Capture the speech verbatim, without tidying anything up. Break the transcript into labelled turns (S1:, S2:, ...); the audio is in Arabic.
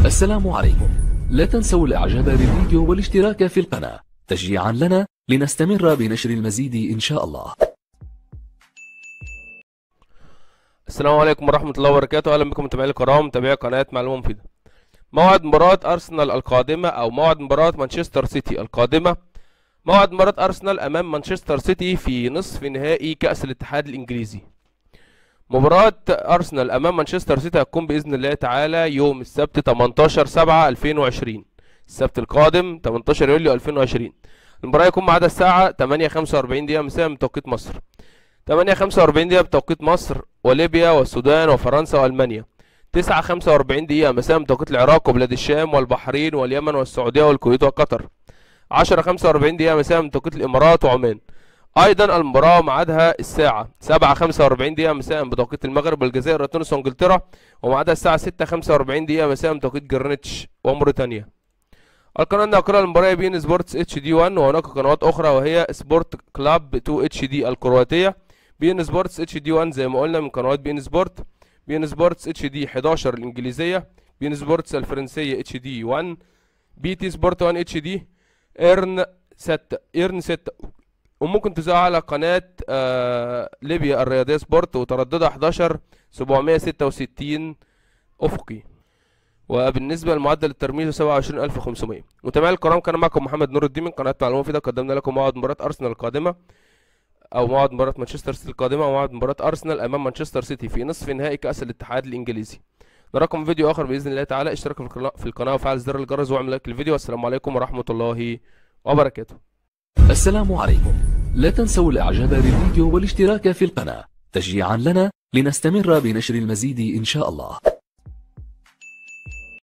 S1: السلام عليكم. لا تنسوا الاعجاب بالفيديو والاشتراك في القناة تشجيعا لنا لنستمر بنشر المزيد ان شاء الله.
S2: السلام عليكم ورحمة الله وبركاته. اهلا بكم متابعينا الكرام، متابعي قناة معلومة مفيدة. موعد مباراة ارسنال القادمة او موعد مباراة مانشستر سيتي القادمة. موعد مباراة ارسنال امام مانشستر سيتي في نصف نهائي كأس الاتحاد الانجليزي. مباراة ارسنال امام مانشستر سيتي هتكون باذن الله تعالى يوم السبت تمنتاشر سبعة ألفين وعشرين، السبت القادم تمنتاشر يوليو ألفين وعشرين. المباراة يكون ميعادها الساعة تمانية خمسة وأربعين دقيقة مساء بتوقيت مصر، تمانية خمسة وأربعين دقيقة بتوقيت مصر وليبيا والسودان وفرنسا والمانيا، تسعة خمسة وأربعين دقيقة مساء بتوقيت العراق وبلاد الشام والبحرين واليمن والسعودية والكويت وقطر، عشرة خمسة وأربعين دقيقة مساء بتوقيت الامارات وعمان. ايضا المباراة ميعادها الساعة سبعة خمسة وأربعين دقيقة مساء بتوقيت المغرب والجزائر وتونس وانجلترا، وميعادها الساعة ستة خمسة وأربعين دقيقة مساء بتوقيت جرينتش وموريتانيا. القناة الناقلة للمباراة بين سبورتس اتش دي واحد، وهناك قنوات اخرى وهي سبورت كلاب اتنين اتش دي الكرواتية. بين سبورتس اتش دي واحد زي ما قلنا من قنوات بين سبورت، بين سبورتس اتش دي حداشر الانجليزية، بين سبورتس الفرنسية اتش دي واحد، بي تي سبورت واحد اتش دي، ايرن ستة ايرن ستة، وممكن تذاع على قناة آه ليبيا الرياضية سبورت وترددها حداشر سبعمية ستة وستين افقي، وبالنسبة لمعدل الترميز سبعة وعشرين ألف وخمسمية. متابعي الكرام، كان معكم محمد نور الدين من قناة معلومة مفيدة. قدمنا لكم موعد مباراة ارسنال القادمة او موعد مباراة مانشستر سيتي القادمة وموعد مباراة ارسنال امام مانشستر سيتي في نصف نهائي كأس الاتحاد الانجليزي. نراكم في فيديو اخر باذن الله تعالى. اشترك في القناة وفعل زر الجرس واعمل لايك للفيديو. والسلام عليكم ورحمة الله وبركاته.
S1: السلام عليكم. لا تنسوا الاعجاب بالفيديو والاشتراك في القناة تشجيعا لنا لنستمر بنشر المزيد ان شاء الله.